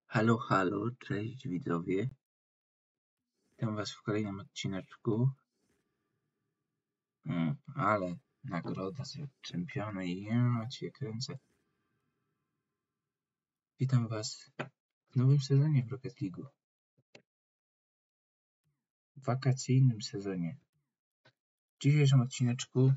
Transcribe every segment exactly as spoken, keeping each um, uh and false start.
Halo, halo, cześć widzowie. Witam was w kolejnym odcineczku. Mm, ale nagroda za czempiona i ja cię kręcę. Witam was w nowym sezonie w Rocket League'u. W wakacyjnym sezonie. W dzisiejszym odcineczku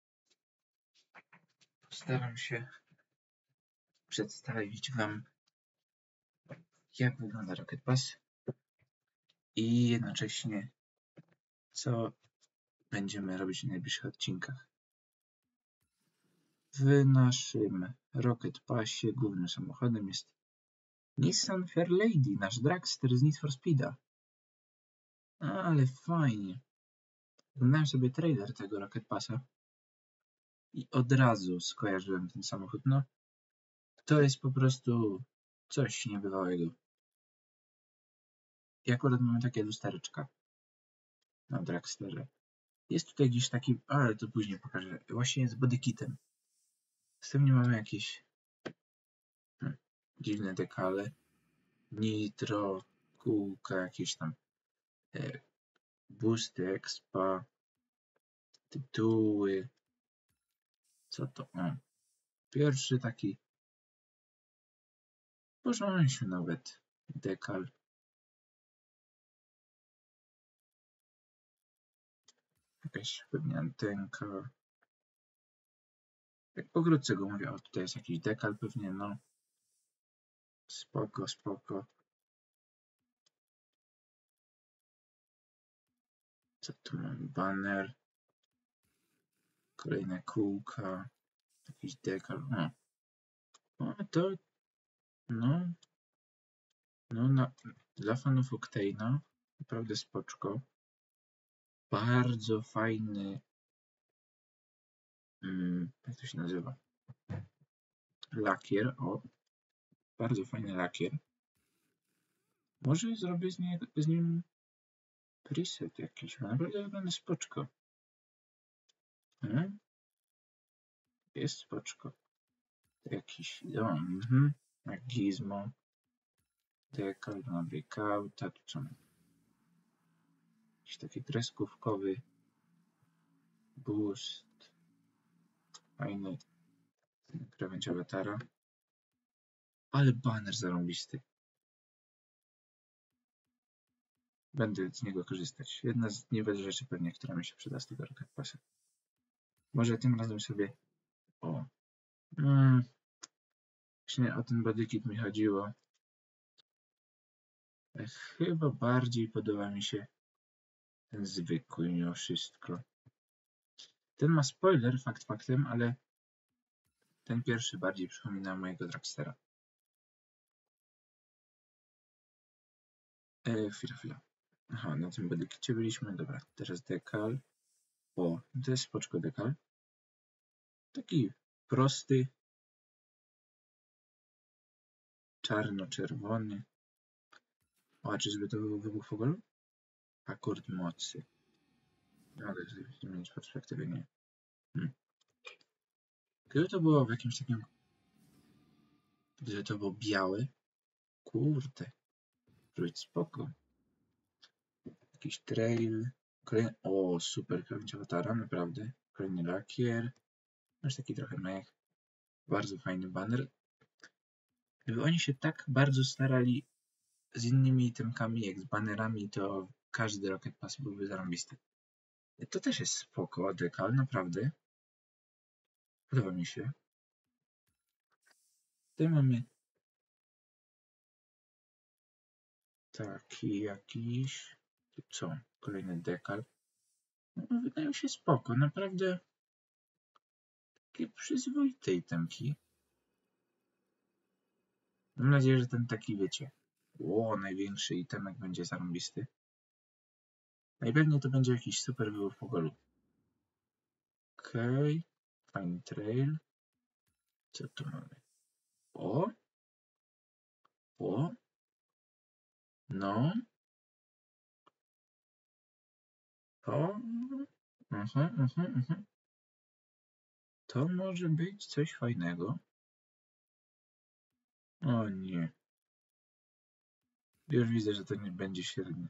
postaram się przedstawić wam, jak wygląda Rocket Pass i jednocześnie co będziemy robić w najbliższych odcinkach. W naszym Rocket Passie głównym samochodem jest Nissan Fairlady, nasz dragster z Need for Speeda. Ale fajnie. Oglądałem sobie trailer tego Rocket Passa i od razu skojarzyłem ten samochód. No, to jest po prostu coś niebywałego. I akurat mamy takie lustereczka na dragsterze. Jest tutaj gdzieś taki, ale to później pokażę. Właśnie z bodykitem. Z tym nie mamy jakieś hmm, dziwne dekale. Nitro, kółka, jakieś tam e, boosty, expa, tytuły. Co to? O, pierwszy taki porządny nawet dekal. Jakaś pewnie antenka. Jak pokrótce go mówię, o tutaj jest jakiś dekal pewnie, no. Spoko, spoko. Co tu mam? Banner. Kolejne kółka. Jakiś dekal. O, o to, no. No, na, dla fanów Octane'a naprawdę spoczko. Bardzo fajny, hmm, jak to się nazywa? Lakier, o. Bardzo fajny lakier. Może zrobię z, nie, z nim preset jakiś, bo naprawdę wygląda spoczko. Hmm? Jest spoczko. Jakiś, o, mhm, jak gizmo. Dekal na breakouta, tu co? Jakiś taki kreskówkowy boost. Fajny krawędź awatara. Ale banner zarąbisty. Będę z niego korzystać. Jedna z niewielu rzeczy pewnie, która mi się przyda z tego Rocket Passa. Może tym razem sobie... O. Mm. Właśnie o ten bodykit mi chodziło. Chyba bardziej podoba mi się ten zwykły mimo wszystko. Ten ma spoiler, fakt faktem, ale ten pierwszy bardziej przypomina mojego dragstera. E, chwila, chwila. Aha, na tym bodykicie byliśmy. Dobra, teraz dekal. O, to jest spoczko dekal. Taki prosty. Czarno-czerwony. O, a czyżby to był wybuch Fogolu? Akord mocy. Mogę zmienić perspektywę, nie. Hmm. Gdyby to było w jakimś takim... Gdyby to było białe. Kurde. Być spoko. Jakiś trail. Kolejny... O, super krawędź awatara, naprawdę. Kolejny lakier. Masz taki trochę mech. Bardzo fajny banner. Gdyby oni się tak bardzo starali z innymi itemkami, jak z banerami, to każdy Rocket Pass byłby zarąbisty. To też jest spoko, dekal, naprawdę. Podoba mi się. Tutaj mamy taki jakiś... Co? Kolejny dekal. No, wydają się spoko, naprawdę takie przyzwoite itemki. Mam nadzieję, że ten taki, wiecie, o, największy itemek będzie zarąbisty. Najpewniej to będzie jakiś super wybuch Fogolu. Okej, okay. Fajny trail. Co tu mamy? O! O! No! O! Mhm, mhm, mhm. To może być coś fajnego. O nie. Już widzę, że to nie będzie średnie.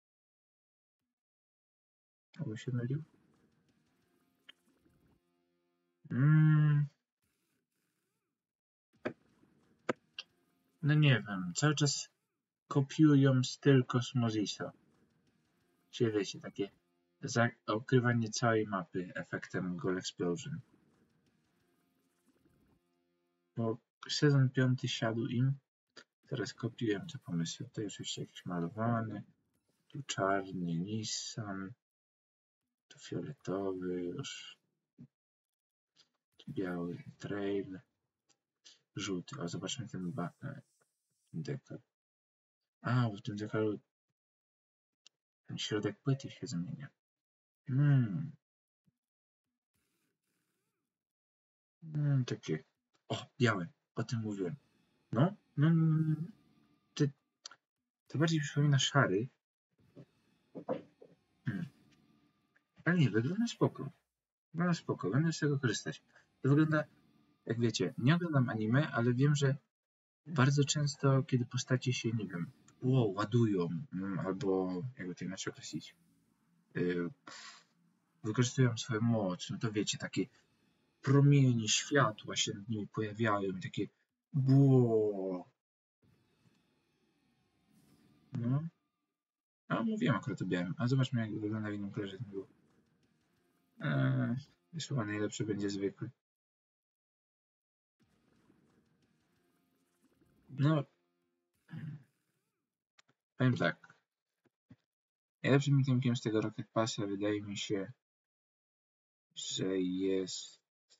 Albo się mylił? Mm. No nie wiem, cały czas kopiują styl Cosmosisa. Czyli wiecie, takie okrywanie całej mapy efektem Goal Explosion. Bo sezon piąty siadł im. Teraz kopiuję te pomysły. To jest jeszcze jakiś malowany. Tu czarny Nissan. Tu fioletowy już. Tu biały trail. Żółty. O, zobaczmy ten dekal. A, w tym dekalu ten środek płyty się zmienia. Hmm. Hmm, takie. O, białe. O tym mówiłem. No, no, no. Ty, to bardziej przypomina szary. Hmm. Ale nie, wygląda spoko. Wygląda spoko, będę z tego korzystać. To wygląda, jak wiecie, nie oglądam anime, ale wiem, że bardzo często, kiedy postacie się, nie wiem, wow, ładują, albo jakby to inaczej określić, yy, wykorzystują swoją moc, no to wiecie, takie promienie światła się nad nimi pojawiają i takie wow. No. A mówiłem akurat o białym, a zobaczmy, jak wygląda w innym kolorze. Eee, już chyba najlepszy będzie zwykły. No, powiem tak. Najlepszym itemkiem z tego Rocket Passa wydaje mi się, że jest...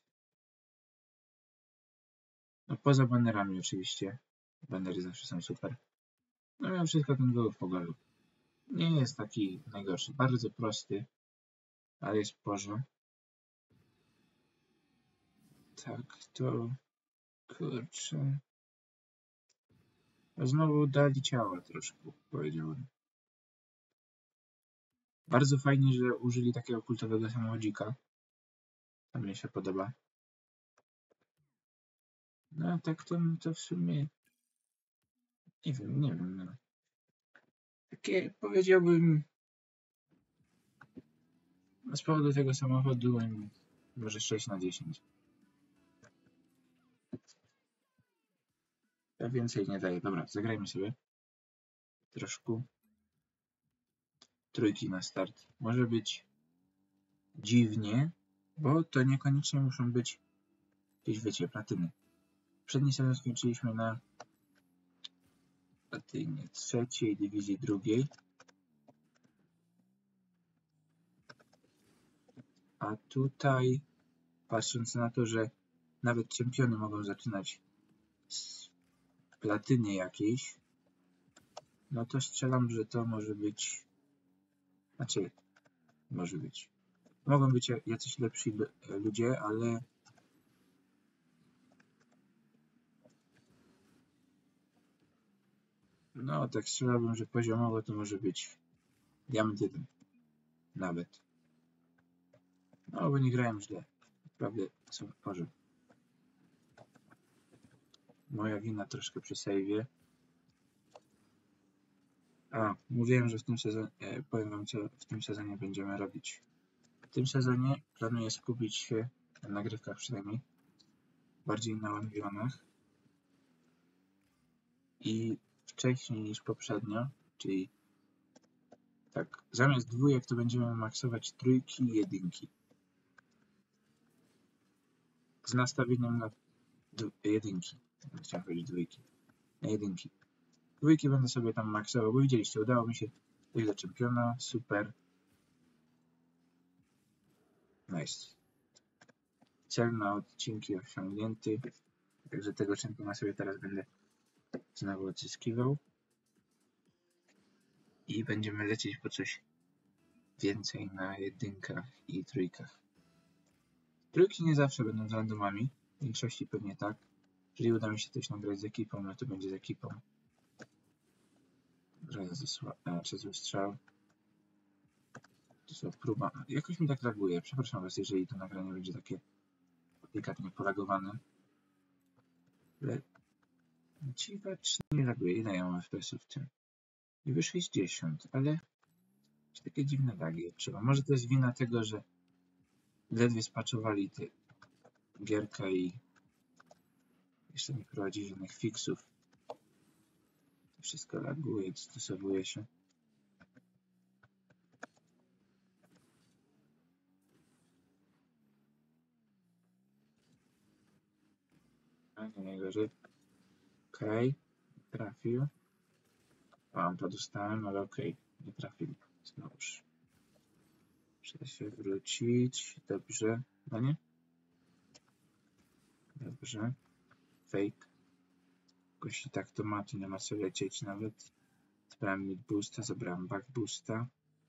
No poza banerami oczywiście. Banery zawsze są super. No mimo wszystko ten goły w pogoju. Nie jest taki najgorszy. Bardzo prosty, ale jest w porze. Tak, to... Kurczę... Znowu dali ciała troszkę, powiedziałbym. Bardzo fajnie, że użyli takiego kultowego samochodzika. To mnie się podoba. No tak to, to w sumie... Nie wiem, nie wiem. No. Takie powiedziałbym... Z powodu tego samochodu może sześć na dziesięć. Ja więcej nie daję. Dobra, zagrajmy sobie. Troszkę. Trójki na start. Może być dziwnie, bo to niekoniecznie muszą być jakieś, wiecie, platyny. Przedni sezon skończyliśmy na platynie trzeciej, dywizji drugiej. A tutaj, patrząc na to, że nawet czempiony mogą zaczynać z platyny jakiejś, no to strzelam, że to może być... Znaczy, może być. Mogą być jacyś lepsi ludzie, ale... No, tak strzelałbym, że poziomowo to może być diament jeden. Nawet. No, bo nie grałem źle. Naprawdę są w porze. Moja wina troszkę przy save'ie. A, mówiłem, że w tym sezonie, e, powiem wam, co w tym sezonie będziemy robić. W tym sezonie planuję skupić się na nagrywkach przynajmniej. Bardziej na one-v-onach. I wcześniej niż poprzednio, czyli tak, zamiast dwójek to będziemy maksować trójki i jedynki. Z nastawieniem na jedynki. Chciałem powiedzieć dwójki. Na jedynki. Dwójki będę sobie tam maksował, bo widzieliście, udało mi się dojść do czempiona. Super. Nice. Cel na odcinki osiągnięty. Także tego czempiona sobie teraz będę znowu odzyskiwał. I będziemy lecieć po coś więcej na jedynkach i trójkach. Trójki nie zawsze będą z randomami. W większości pewnie tak. Jeżeli uda mi się coś nagrać z ekipą, no to będzie z ekipą. Czy zły strzał. To są próba. Jakoś mi tak laguje. Przepraszam was, jeżeli to nagranie będzie takie delikatnie polagowane. Ale dziwacznie nie laguje. Ile ja mam F P S-ów w tym? niby sześćdziesiąt, ale takie dziwne lagi odczuwam. Może to jest wina tego, że ledwie spaczowali tę gierkę i jeszcze nie prowadzi żadnych fixów. Wszystko laguje, dostosowuje się. A nie najgorzej. Okej, okay. Trafił. Mam to dostałem, ale okej, okay. Nie trafił. Znowuż. Muszę się wrócić. Dobrze. No nie? Dobrze. Fake. Gości tak to ma, tu nie ma co lecieć nawet. Zabrałem mid boosta, zabrałem back boosta.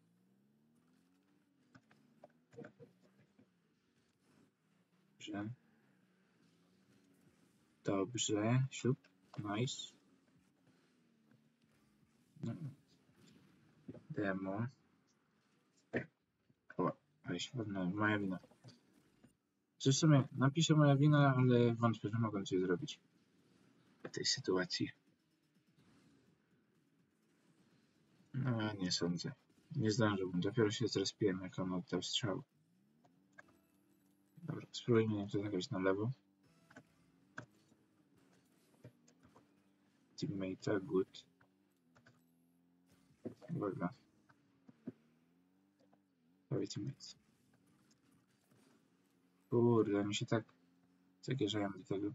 Dobrze. Dobrze. Siup. Nice. No. Demo. O, weź, moja wina. W sumie napiszę moja wina, ale wątpię, że mogę coś zrobić w tej sytuacji. No, nie sądzę. Nie zdążyłbym. Dopiero się zrespiłem, jak on oddał strzał. Dobra, spróbujmy to zagrać na lewo. Teammate, good. Uwaga. Prawie teammate. Kurde, mi się tak zagierzają do tego.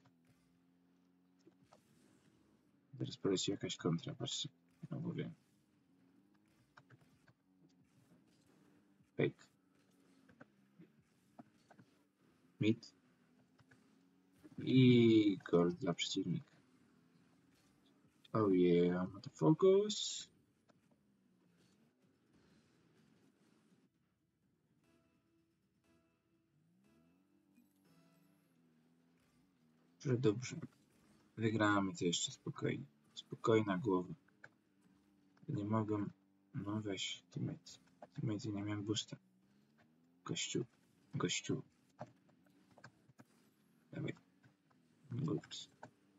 Teraz poleci jakaś kontra, patrzcie. No mówię. Fake. Mid. I gol dla przeciwnika. Oh yeah, I'm the focus. Że dobrze. Wygramy to jeszcze spokojnie. Spokojna głowa. Nie mogę. No weź, teammate. Teammate, nie miałem boosta. Gościu. Gościu. Dawaj. Ups.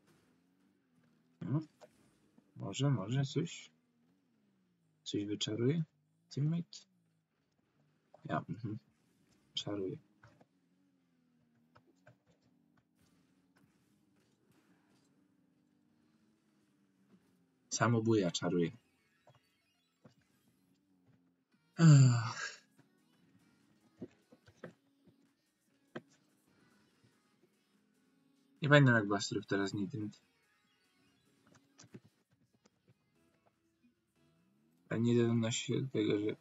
No. Może, może coś. Coś wyczaruje? Teammate? Ja, mhm. Czaruje. Samobuja czaruje. Ach. Nie pamiętam, jak Bastrów teraz nie dymit. A nie odnosi się do tego, że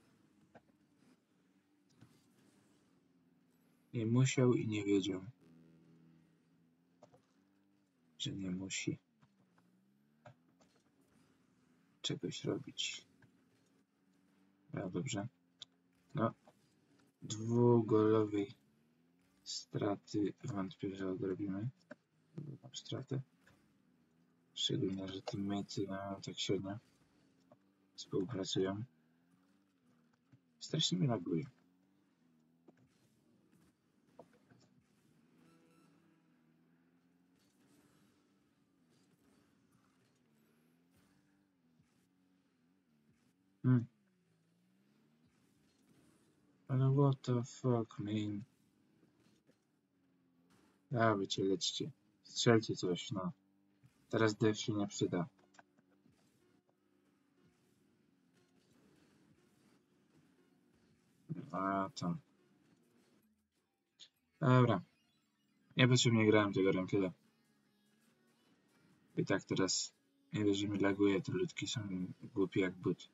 nie musiał i nie wiedział, że nie musi czegoś robić. No dobrze. No, dwugolowej straty wątpię, że odrobimy. Stratę. Szczególnie, że teammate'y no, tak średnio współpracują. Strasznie mi laguje. Hmm. Ale what the fuck, man. Dawajcie, lećcie. Strzelcie coś, no. Teraz def się nie przyda. A tam. Dobra. Niepotrzebnie grałem tego rankeda. I tak teraz nie wiesz, że mi laguje, te ludki są głupie jak but.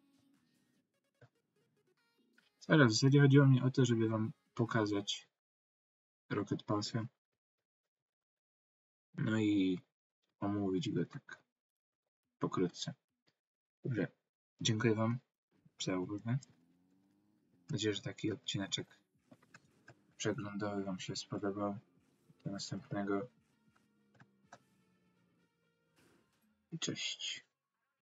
Ale w zasadzie chodziło mi o to, żeby wam pokazać Rocket Pulse. No i omówić go tak pokrótce. Dobrze. Dziękuję wam za uwagę. Mam nadzieję, że taki odcineczek przeglądowy wam się spodobał. Do następnego. I cześć.